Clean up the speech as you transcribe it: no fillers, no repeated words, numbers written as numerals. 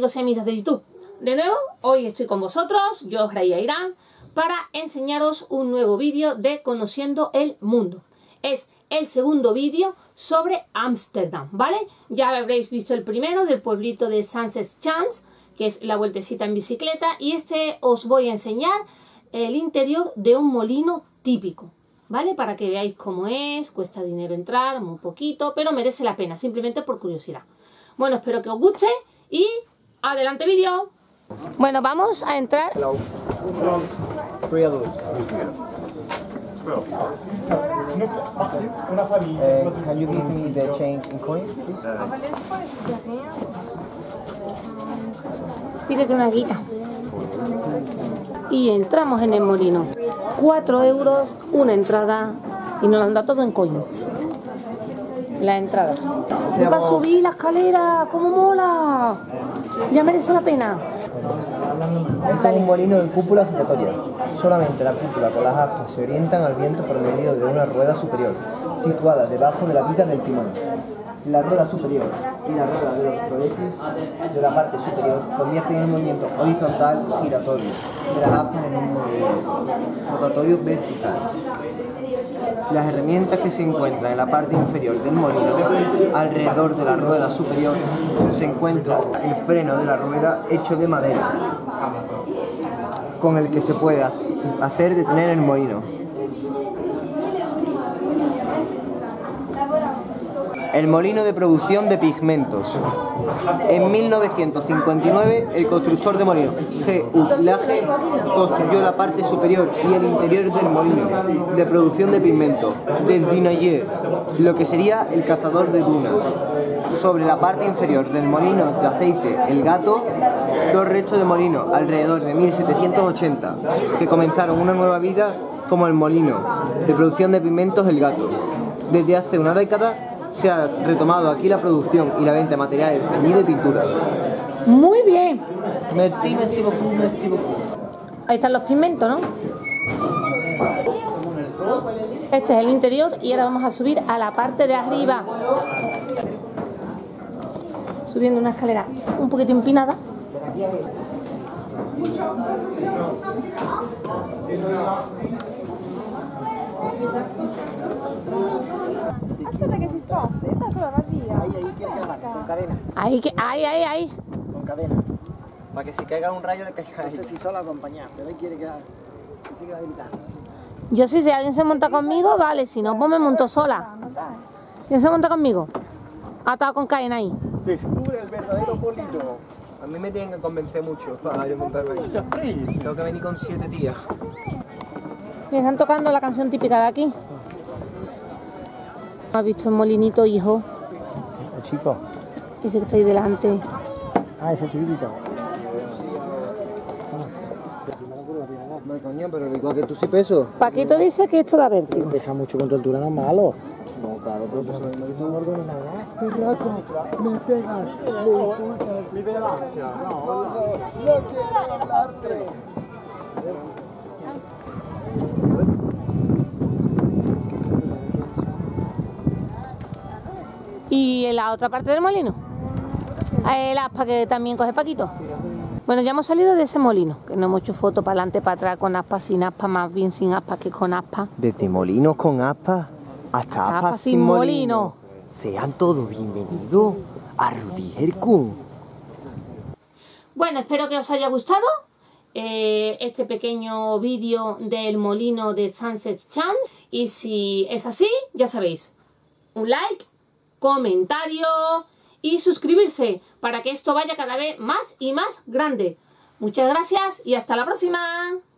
amigos y amigas de YouTube? De nuevo, hoy estoy con vosotros, yo, Raya Irán, para enseñaros un nuevo vídeo de Conociendo el Mundo. Es el segundo vídeo sobre Ámsterdam, ¿vale? Ya habréis visto el primero del pueblito de Sint-Christians, que es la vueltecita en bicicleta, y este os voy a enseñar el interior de un molino típico, ¿vale? Para que veáis cómo es, cuesta dinero entrar, un poquito, pero merece la pena, simplemente por curiosidad. Bueno, espero que os guste y adelante vídeo. Bueno, vamos a entrar. Can you give me the change in coin, please? Pídete una guita. Y entramos en el molino. 4 euros, una entrada, y nos lo dan todo en coin. La entrada. Va a subir la escalera, ¡cómo mola! Ya merece la pena. Este es un molino de cúpula giratoria. Solamente la cúpula con las aspas se orientan al viento por medio de una rueda superior, situada debajo de la viga del timón. La rueda superior y la rueda de los proyectiles de la parte superior convierten el movimiento horizontal giratorio de las aspas en un movimiento rotatorio vertical. Las herramientas que se encuentran en la parte inferior del molino, alrededor de la rueda superior, se encuentra el freno de la rueda hecho de madera, con el que se puede hacer detener el molino. El molino de producción de pigmentos. En 1959, el constructor de molino, G. Uslage, construyó la parte superior y el interior del molino de producción de pigmentos, de Dunayer, lo que sería el cazador de dunas. Sobre la parte inferior del molino de aceite El Gato, dos restos de molino alrededor de 1780, que comenzaron una nueva vida como el molino de producción de pigmentos El Gato. Desde hace una década, se ha retomado aquí la producción y la venta de materiales de teñido y pintura. Muy bien. Merci, merci beaucoup, merci beaucoup. Ahí están los pigmentos, ¿no? Este es el interior y ahora vamos a subir a la parte de arriba. Subiendo una escalera un poquito empinada. Aspetta che si sposta, sta ancora vacía. Ahí quiere quedar, con cadena. Ahí. Con cadena. Para que si caiga un rayo le caiga a ella. No sé si solo acompañar, pero él quiere quedar. Así que va a gritar. Yo sí, si alguien se monta conmigo, vale, si no, pues me monto sola. ¿Quién se monta conmigo? Atado con cadena ahí. Descubre el verdadero molino. A mí me tienen que convencer mucho para yo montarme ahí. Tengo que venir con 7 tías. Me están tocando la canción típica de aquí. ¿Has visto el molinito, hijo? El chico. Ese que está ahí delante. Ah, ese chiquitito. No, coño, pero igual que tú sí peso. Paquito dice que esto da vértigo. Pesa mucho contra altura, no es malo. No, claro, pero pues no No gordo ni nada. ¡Qué rato! ¡Me pegas! ¡Mi velancia! ¡No quiero hablarte! ¿Y en la otra parte del molino? El aspa que también coge Paquito. Bueno, ya hemos salido de ese molino, que no hemos hecho fotos para adelante, para atrás, con aspas, sin aspas, más bien sin aspas que con aspas. Desde molinos con aspas hasta aspas sin molino. Sean todos bienvenidos a Rudierkun. Bueno, espero que os haya gustado este pequeño vídeo del molino de Sint-Christians. Y si es así, ya sabéis, un like, comentario y suscribirse para que esto vaya cada vez más y más grande. Muchas gracias y hasta la próxima.